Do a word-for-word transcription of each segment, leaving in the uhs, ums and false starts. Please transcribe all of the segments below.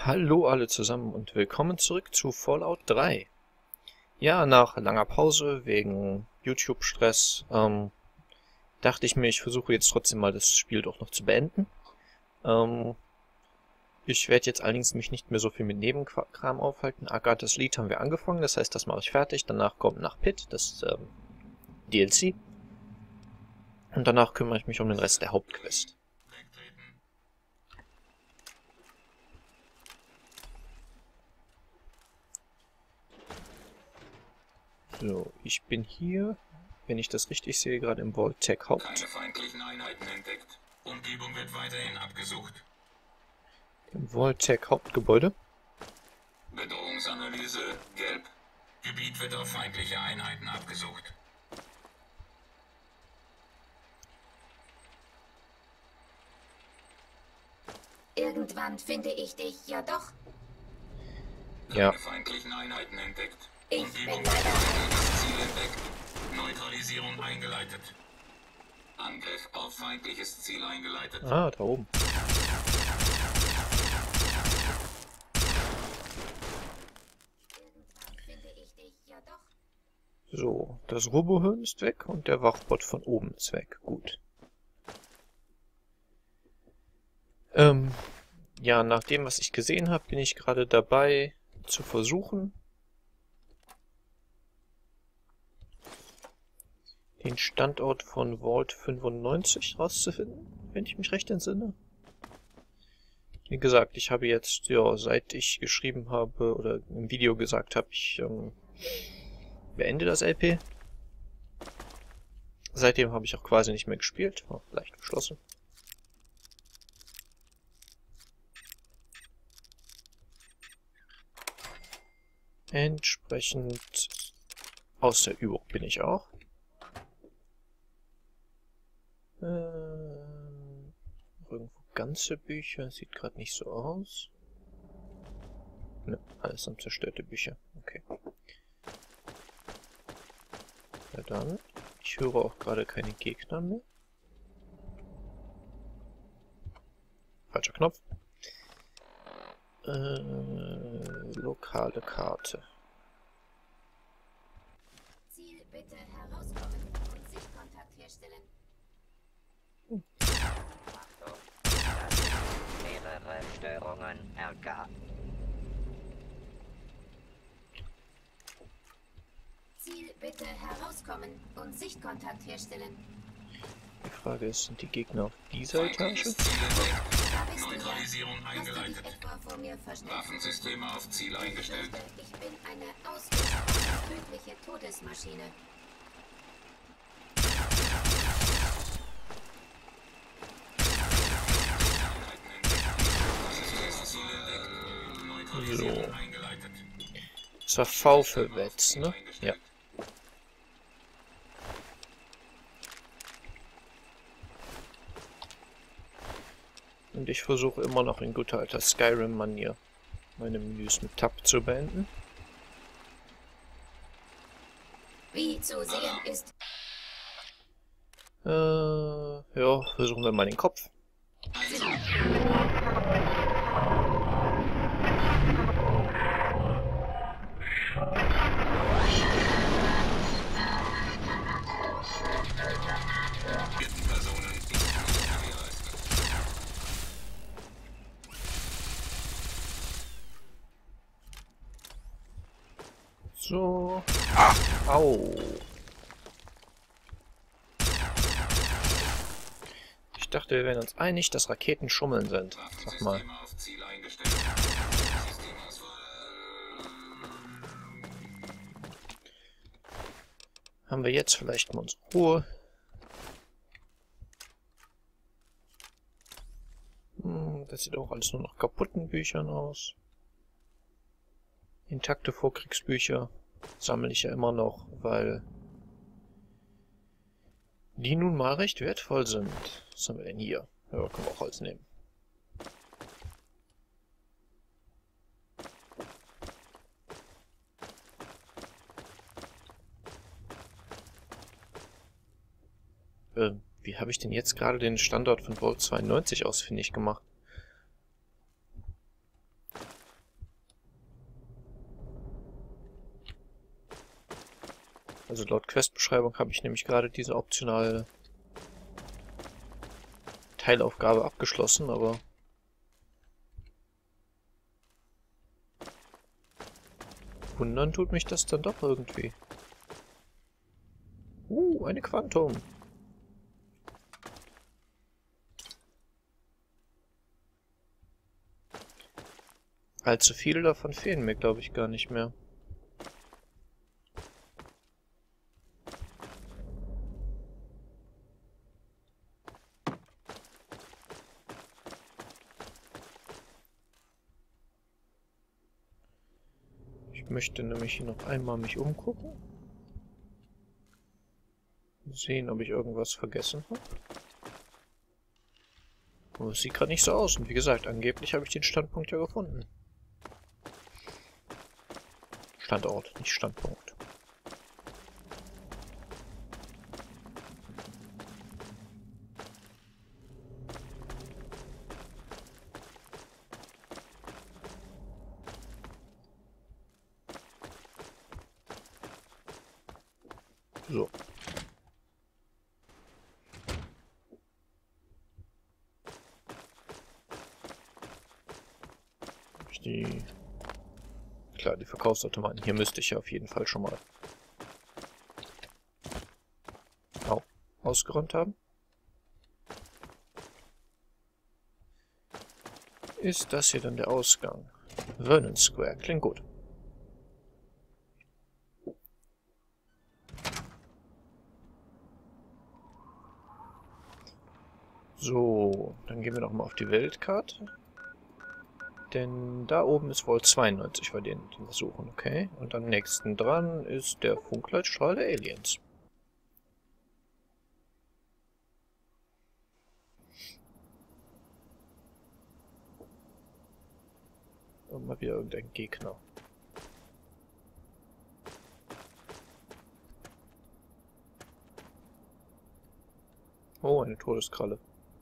Hallo alle zusammen und willkommen zurück zu Fallout drei. Ja, nach langer Pause wegen YouTube-Stress ähm, dachte ich mir, ich versuche jetzt trotzdem mal das Spiel doch noch zu beenden. Ähm, ich werde jetzt allerdings mich nicht mehr so viel mit Nebenkram aufhalten. Agatha's Lied haben wir angefangen, das heißt, das mache ich fertig. Danach kommt nach Pit, das ähm, D L C. Und danach kümmere ich mich um den Rest der Hauptquest. So, ich bin hier, wenn ich das richtig sehe, gerade im Vault-Tech Haupt. Keine feindlichen Einheiten entdeckt. Umgebung wird weiterhin abgesucht. Im Vault-Tech Hauptgebäude. Bedrohungsanalyse gelb. Gebiet wird auf feindliche Einheiten abgesucht. Irgendwann finde ich dich ja doch. Keine Ja. feindlichen Einheiten entdeckt. Ich Umgebung bin wird leider- feindliches Ziel entdeckt. Neutralisierung eingeleitet. Angriff auf feindliches Ziel eingeleitet. Ah, da oben. Irgendwann finde ich dich ja doch. So, das Robohirn ist weg und der Wachbot von oben ist weg. Gut. Ähm, ja, nach dem, was ich gesehen habe, bin ich gerade dabei zu versuchen, den Standort von Vault fünfundneunzig rauszufinden, wenn ich mich recht entsinne. Wie gesagt, ich habe jetzt, ja, seit ich geschrieben habe oder im Video gesagt habe, ich ähm, beende das L P. Seitdem habe ich auch quasi nicht mehr gespielt, war leicht geschlossen. Entsprechend aus der Übung bin ich auch. Ähm, irgendwo ganze Bücher, sieht gerade nicht so aus. Ne, alles sind zerstörte Bücher. Okay. Ja dann, ich höre auch gerade keine Gegner mehr. Falscher Knopf. Äh, lokale Karte. Ziel bitte herauskommen und Sichtkontakt herstellen. Achtung, das sind mehrere Störungen R K. Ziel bitte herauskommen und Sichtkontakt herstellen. Die Frage ist, sind die Gegner auf dieser Etage? Feindliches Ziel entdeckt. Da bist du ja. Neutralisierung Hast du dich eingeleitet. etwa vor mir versteckt? Waffensysteme auf Ziel eingestellt. Ich bin eine ausgesprochen tödliche Todesmaschine. Feindliches Ziel entdeckt. Neutralisierung So. eingeleitet. Das war V für Wetz, ne? Ja. Und ich versuche immer noch in guter alter Skyrim-Manier meine Menüs mit Tab zu beenden. Wie zu sehen ist, Äh, ja, versuchen wir mal den Kopf. Vierten Personen ist gewährleistet. So. Au. Ich dachte, wir wären uns einig, dass Raketen Schummeln sind. Sag mal. Waffensysteme auf Ziel eingestellt. Systemauswahl. Haben wir jetzt vielleicht mal unsere Ruhe? Hm, das sieht auch alles nur nach kaputten Büchern aus. Intakte Vorkriegsbücher sammle ich ja immer noch, weil die nun mal recht wertvoll sind. Was haben wir denn hier? Ja, können wir auch Holz nehmen. Ähm, wie habe ich denn jetzt gerade den Standort von Vault zweiundneunzig ausfindig gemacht? Also laut Questbeschreibung habe ich nämlich gerade diese optionale Teilaufgabe abgeschlossen, aber wundern tut mich das dann doch irgendwie. Uh, eine Quantum. Allzu viele davon fehlen mir, glaube ich, gar nicht mehr. Ich möchte nämlich hier noch einmal mich umgucken. Sehen, ob ich irgendwas vergessen habe. Oh, es sieht gerade nicht so aus. Und wie gesagt, angeblich habe ich den Standpunkt ja gefunden. Standort, nicht Standpunkt. So. Die... Klar, die Verkaufsautomaten. Hier müsste ich ja auf jeden Fall schon mal oh, ausgeräumt haben. Ist das hier dann der Ausgang? Vernon Square, klingt gut. So, dann gehen wir noch mal auf die Weltkarte. Denn da oben ist Vault zweiundneunzig bei denen, die wir suchen, okay? Und am nächsten dran ist der Funkleitstrahl der Aliens. Und mal wieder irgendein Gegner. Oh, eine Todeskralle.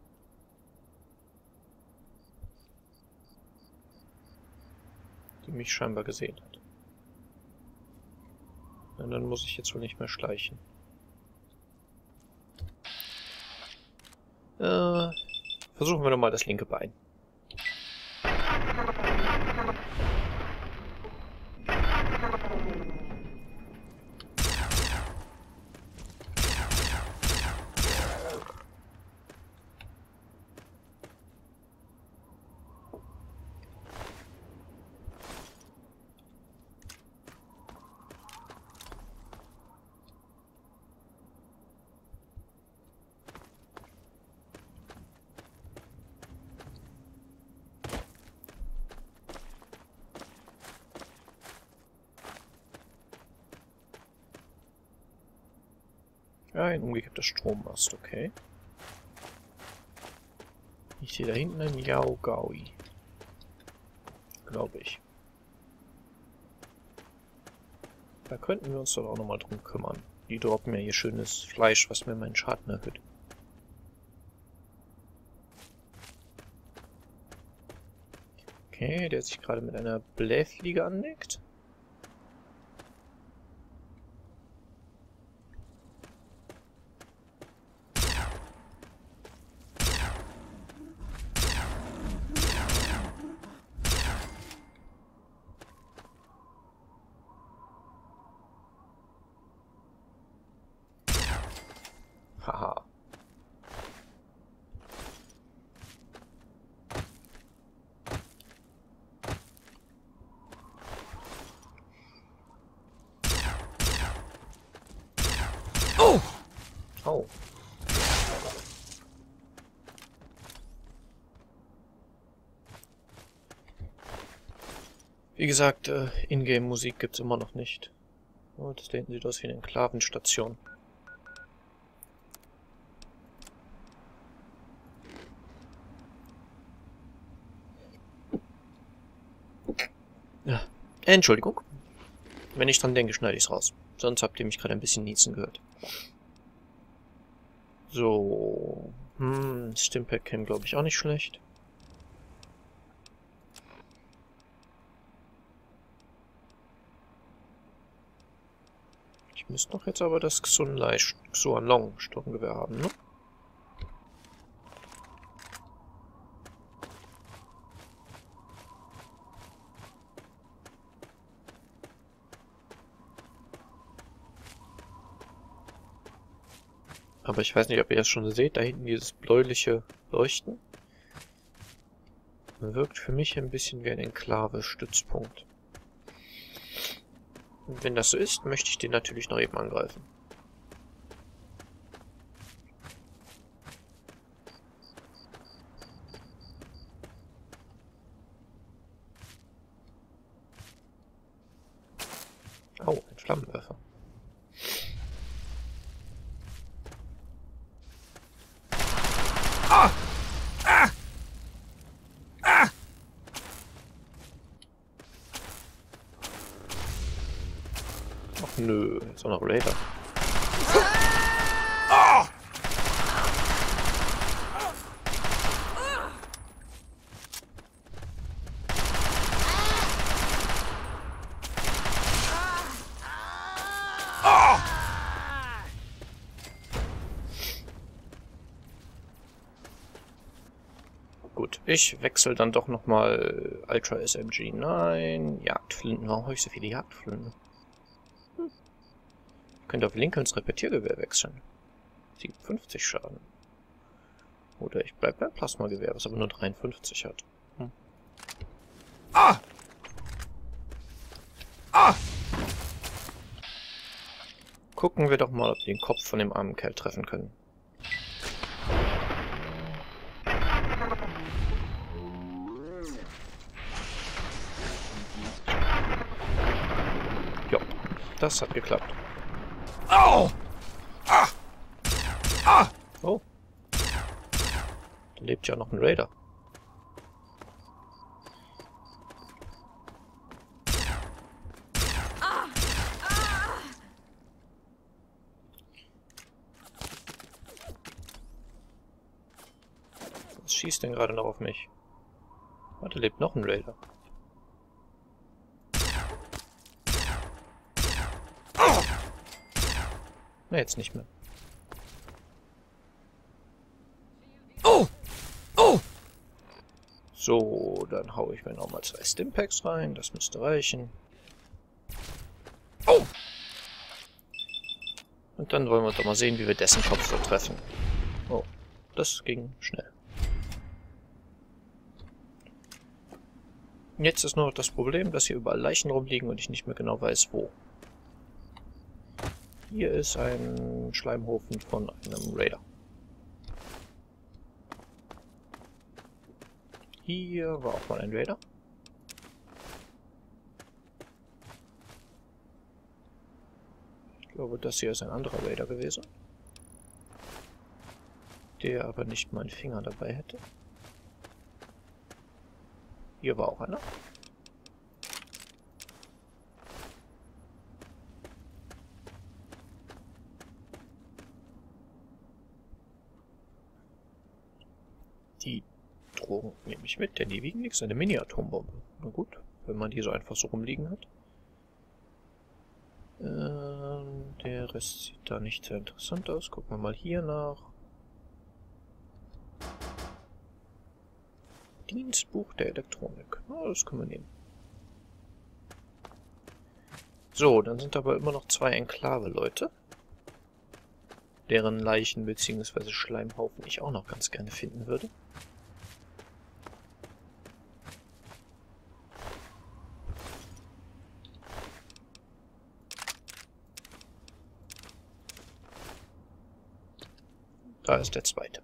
Die mich scheinbar gesehen hat. Und dann muss ich jetzt wohl nicht mehr schleichen. Äh, versuchen wir nochmal das linke Bein. Ein umgekehrter Strommast, okay. Ich sehe da hinten ein Yao Gaui. Glaube ich. Da könnten wir uns doch auch nochmal drum kümmern. Die droppen mir hier schönes Fleisch, was mir meinen Schaden erhöht. Okay, der sich gerade mit einer Blähfliege anlegt. Haha. Oh! Oh. Wie gesagt, äh, Ingame-Musik gibt's immer noch nicht. Oh, das da hinten sieht aus wie eine Enklavenstation. Ja. Entschuldigung. Wenn ich dran denke, schneide ich es raus. Sonst habt ihr mich gerade ein bisschen niezen gehört. So. Hm, Stimpack käme, glaube ich, auch nicht schlecht. Ich Ich müsste doch jetzt aber das Xunlai Xuanlong Sturmgewehr haben, ne? Aber ich weiß nicht, ob ihr das schon seht, da hinten dieses bläuliche Leuchten. Wirkt für mich ein bisschen wie ein Enklave-Stützpunkt. Und wenn das so ist, möchte ich den natürlich noch eben angreifen. Oh, ein Flammenwerfer. Ah! Ah! Ah! Ach nö, jetzt auch noch Raider. Ah! Gut, ich wechsle dann doch nochmal Ultra S M G. Nein, Jagdflinten. Warum habe ich so viele Jagdflinten? Hm. Ich könnte auf Lincolns Repetiergewehr wechseln. siebenundfünfzig Schaden. Oder ich bleibe beim Plasmagewehr, was aber nur dreiundfünfzig hat. Hm. Ah! Ah! Gucken wir doch mal, ob wir den Kopf von dem armen Kerl treffen können. Ja, das hat geklappt. Au! Ah! Ah! Oh. Da lebt ja noch ein Raider. Was schießt denn gerade noch auf mich? Warte, lebt noch ein Raider. Na, jetzt nicht mehr. Oh! Oh! So, dann hau ich mir nochmal zwei Stimpaks rein. Das müsste reichen. Oh! Und dann wollen wir doch mal sehen, wie wir dessen Kopf so treffen. Oh, das ging schnell. Jetzt ist nur noch das Problem, dass hier überall Leichen rumliegen und ich nicht mehr genau weiß, wo. Hier ist ein Schleimhofen von einem Raider. Hier war auch mal ein Raider. Ich glaube, das hier ist ein anderer Raider gewesen. Der aber nicht meinen Finger dabei hätte. Hier war auch einer. Die Drogen nehme ich mit, denn die wiegen nichts. Eine Mini-Atombombe. Na gut, wenn man die so einfach so rumliegen hat. Ähm, der Rest sieht da nicht sehr interessant aus. Gucken wir mal hier nach. Dienstbuch der Elektronik. Na, das können wir nehmen. So, dann sind aber immer noch zwei Enklave-Leute, deren Leichen bzw. Schleimhaufen ich auch noch ganz gerne finden würde. Da ist der zweite.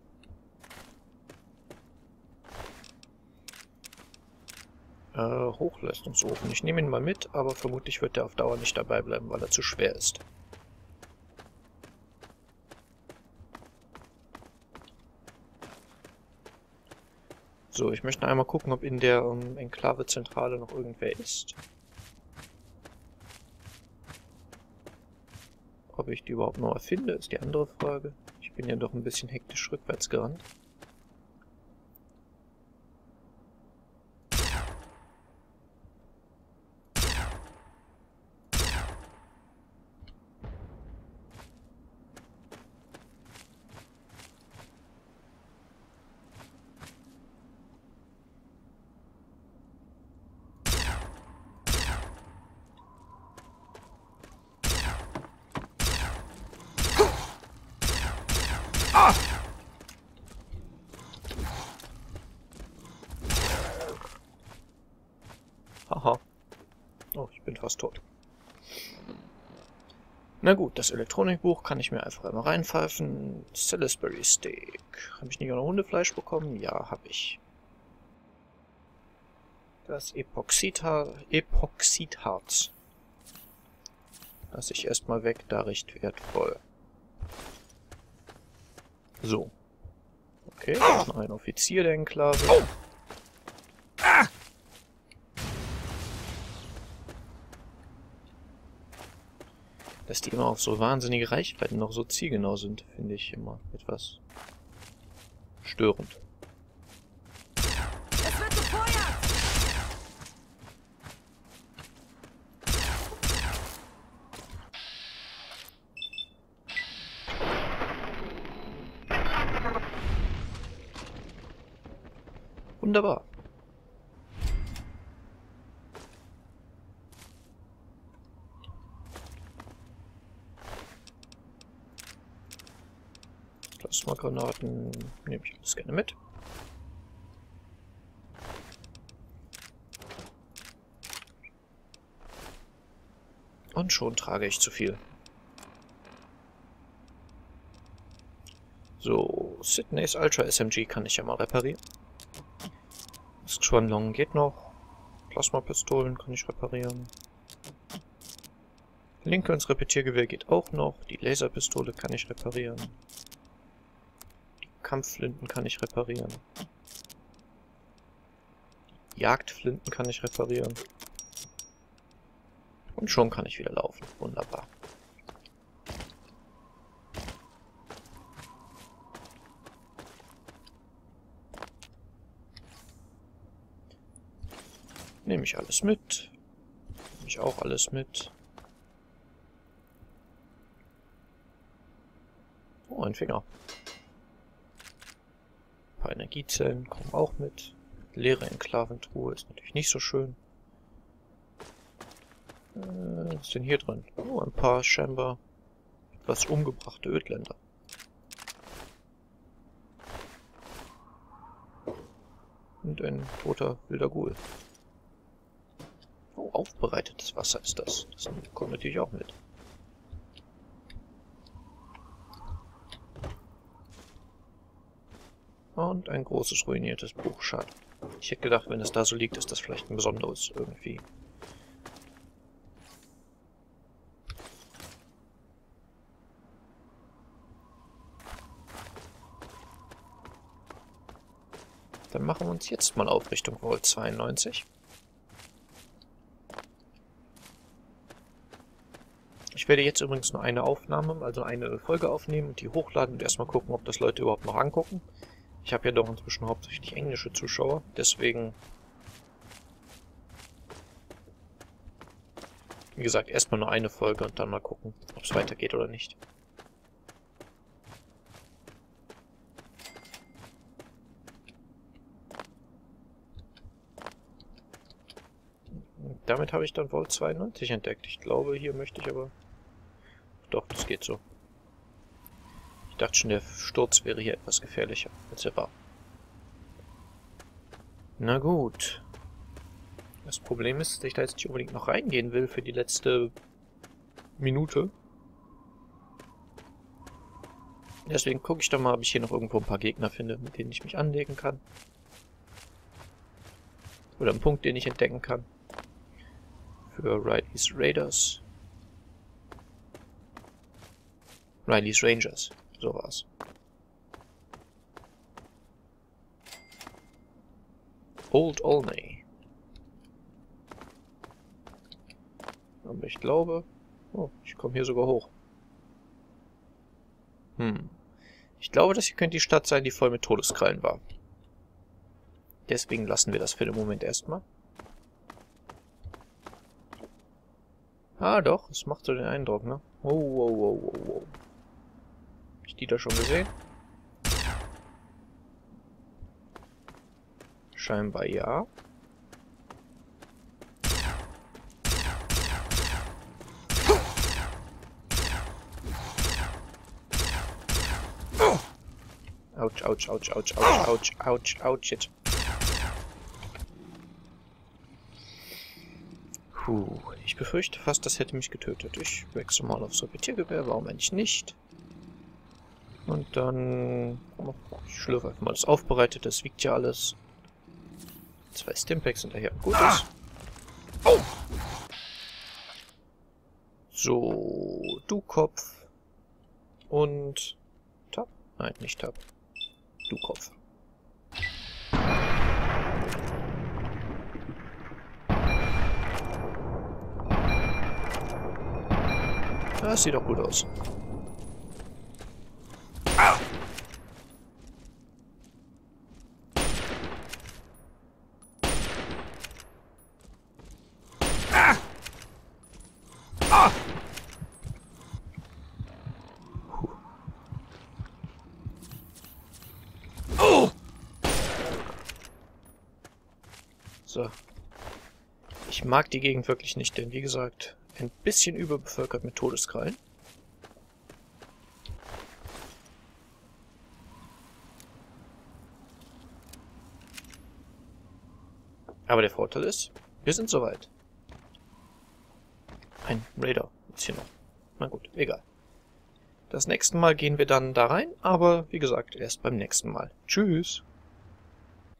Äh, Hochleistungsofen. Ich nehme ihn mal mit, aber vermutlich wird er auf Dauer nicht dabei bleiben, weil er zu schwer ist. So, ich möchte einmal gucken, ob in der ähm, Enklave-Zentrale noch irgendwer ist. Ob ich die überhaupt noch finde, ist die andere Frage. Ich bin ja doch ein bisschen hektisch rückwärts gerannt. Haha. Oh, ich bin fast tot. Na gut, das Elektronikbuch kann ich mir einfach einmal reinpfeifen. Salisbury Steak. Habe ich nicht auch noch Hundefleisch bekommen? Ja, habe ich. Das Epoxidharz. Epoxidharz. Lass ich erstmal weg, da recht wertvoll. So. Okay, da ist noch ein Offizier der Enklave. Oh. Ah. Dass die immer auf so wahnsinnige Reichweiten noch so zielgenau sind, finde ich immer etwas störend. Es wird gefeuert! Wunderbar. Plasmagranaten nehme ich alles gerne mit. Und schon trage ich zu viel. So, Sydney's Ultra S M G kann ich ja mal reparieren. Das Xuanlong geht noch. Plasmapistolen kann ich reparieren. Lincolns Repetiergewehr geht auch noch. Die Laserpistole kann ich reparieren. Die Kampfflinten kann ich reparieren. Die Jagdflinten kann ich reparieren. Und schon kann ich wieder laufen. Wunderbar. Nehme ich alles mit. Nehme ich auch alles mit. Oh, ein Finger. Ein paar Energiezellen kommen auch mit. Leere Enklaventruhe ist natürlich nicht so schön. Äh, was ist denn hier drin? Oh, ein paar scheinbar etwas umgebrachte Ödländer. Und ein toter wilder Ghoul. Oh, aufbereitetes Wasser ist das. Das kommt natürlich auch mit. Und ein großes ruiniertes Buch. Schade. Ich hätte gedacht, wenn es da so liegt, ist das vielleicht ein besonderes irgendwie. Dann machen wir uns jetzt mal auf Richtung Vault zweiundneunzig. Ich werde jetzt übrigens nur eine Aufnahme, also eine Folge aufnehmen und die hochladen und erstmal gucken, ob das Leute überhaupt noch angucken. Ich habe ja doch inzwischen hauptsächlich englische Zuschauer, deswegen, wie gesagt, erstmal nur eine Folge und dann mal gucken, ob es weitergeht oder nicht. Und damit habe ich dann Vault zweiundneunzig entdeckt. Ich glaube, hier möchte ich aber... Doch, das geht so. Ich dachte schon, der Sturz wäre hier etwas gefährlicher, als er war. Na gut. Das Problem ist, dass ich da jetzt nicht unbedingt noch reingehen will für die letzte Minute. Deswegen gucke ich doch mal, ob ich hier noch irgendwo ein paar Gegner finde, mit denen ich mich anlegen kann. Oder einen Punkt, den ich entdecken kann. Für Riley's Raiders. Riley's Rangers. So war's. Old Olney. Aber ich glaube... Oh, ich komme hier sogar hoch. Hm. Ich glaube, das hier könnte die Stadt sein, die voll mit Todeskrallen war. Deswegen lassen wir das für den Moment erstmal. Ah, doch. Es macht so den Eindruck, ne? Oh, wow, wow, wow, wow. Hab ich die da schon gesehen? Scheinbar ja. Autsch, autsch, autsch, autsch, autsch, autsch, autsch, autsch, jetzt. Puh, ich befürchte fast, das hätte mich getötet. Ich wechsle mal aufs Repetiergewehr, warum eigentlich nicht? Und dann... Ich schlürfe einfach mal das Aufbereitete, das wiegt ja alles. Zwei Stimpaks hinterher. Gut ist. Oh! So, du Kopf. Und... Tab? Nein, nicht Tab. Du Kopf. Das sieht doch gut aus. Ah! Ah! Ah! Oh! So. Ich mag die Gegend wirklich nicht, denn wie gesagt, ein bisschen überbevölkert mit Todeskrallen. Aber der Vorteil ist, wir sind soweit. Ein Raider ist hier noch. Na gut, egal. Das nächste Mal gehen wir dann da rein, aber wie gesagt, erst beim nächsten Mal. Tschüss!